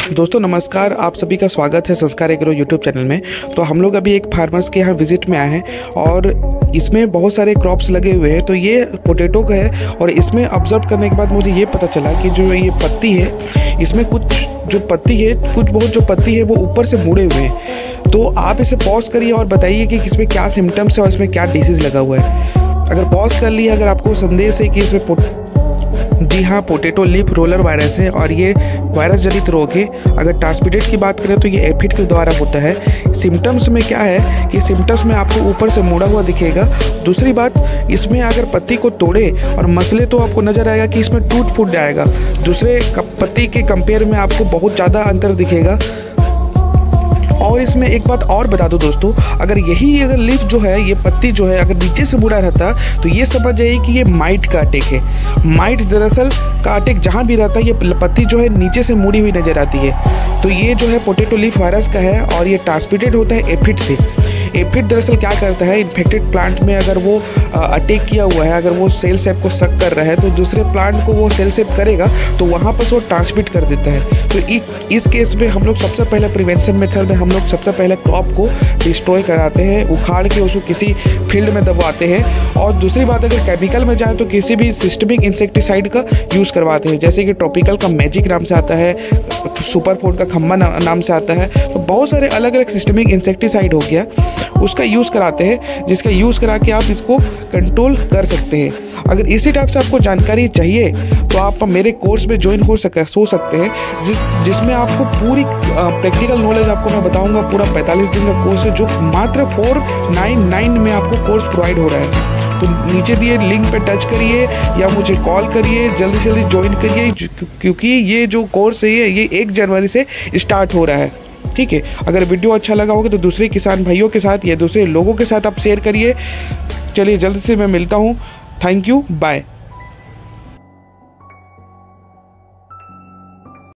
दोस्तों नमस्कार, आप सभी का स्वागत है संस्कार एग्रो यूट्यूब चैनल में। तो हम लोग अभी एक फार्मर्स के यहाँ विजिट में आए हैं और इसमें बहुत सारे क्रॉप्स लगे हुए हैं। तो ये पोटैटो का है और इसमें ऑब्जर्व करने के बाद मुझे ये पता चला कि जो ये पत्ती है, इसमें कुछ जो पत्ती है वो ऊपर से मुड़े हुए हैं। तो आप इसे पॉज करिए और बताइए कि इसमें क्या सिम्टम्स है और इसमें क्या डिसीज़ लगा हुआ है। अगर पॉज कर लिया, अगर आपको संदेश है कि इसमें जी हाँ, पोटैटो लीफ रोलर वायरस है और ये वायरस जनित रोग है। अगर ट्रांसमिटेड की बात करें तो ये एफिड के द्वारा होता है। सिम्टम्स में क्या है कि सिम्टम्स में आपको ऊपर से मुड़ा हुआ दिखेगा। दूसरी बात, इसमें अगर पत्ती को तोड़े और मसले तो आपको नज़र आएगा कि इसमें टूट फूट जाएगा। दूसरे पत्ती के कंपेयर में आपको बहुत ज़्यादा अंतर दिखेगा। और इसमें एक बात और बता दो दोस्तों, अगर लीफ जो है, ये पत्ती जो है, अगर नीचे से मुड़ा रहता तो ये समझ जाइए कि ये माइट का अटैक है। माइट दरअसल का अटैक जहाँ भी रहता है, ये पत्ती जो है नीचे से मुड़ी हुई नज़र आती है। तो ये जो है पोटैटो लीफ वायरस का है और ये ट्रांसमिटेड होता है एफिड से। एफिड दरअसल क्या करता है, इन्फेक्टेड प्लांट में अगर वो अटैक किया हुआ है, अगर वो सेल सेप को सक कर रहा है तो दूसरे प्लांट को वो सेल सेप करेगा तो वहाँ पर वो ट्रांसमिट कर देता है। तो इस केस में हम लोग सबसे पहले प्रिवेंशन मेथड में हम लोग सबसे पहले क्रॉप को डिस्ट्रॉय कराते हैं, उखाड़ के उसको किसी फील्ड में दबाते हैं। और दूसरी बात, अगर केमिकल में जाए तो किसी भी सिस्टमिक इंसेक्टिसाइड का यूज़ करवाते हैं, जैसे कि ट्रॉपिकल का मैजिक नाम से आता है, सुपर फूड का खम्मा नाम से आता है। तो बहुत सारे अलग अलग सिस्टमिक इंसेक्टिसाइड हो गया, उसका यूज़ कराते हैं, जिसका यूज़ करा के आप इसको कंट्रोल कर सकते हैं। अगर इसी टाइप से आपको जानकारी चाहिए तो आप मेरे कोर्स में ज्वाइन हो सकते हैं, जिसमें आपको पूरी प्रैक्टिकल नॉलेज आपको मैं बताऊंगा। पूरा 45 दिन का कोर्स है जो मात्र 499 में आपको कोर्स प्रोवाइड हो रहा है। तो नीचे दिए लिंक पे टच करिए या मुझे कॉल करिए, जल्दी से जल्दी ज्वाइन करिए, क्योंकि ये जो कोर्स है ये 1 जनवरी से स्टार्ट हो रहा है। ठीक है, अगर वीडियो अच्छा लगा होगा तो दूसरे किसान भाइयों के साथ या दूसरे लोगों के साथ आप शेयर करिए। चलिए जल्दी से मैं मिलता हूँ। Thank you, bye.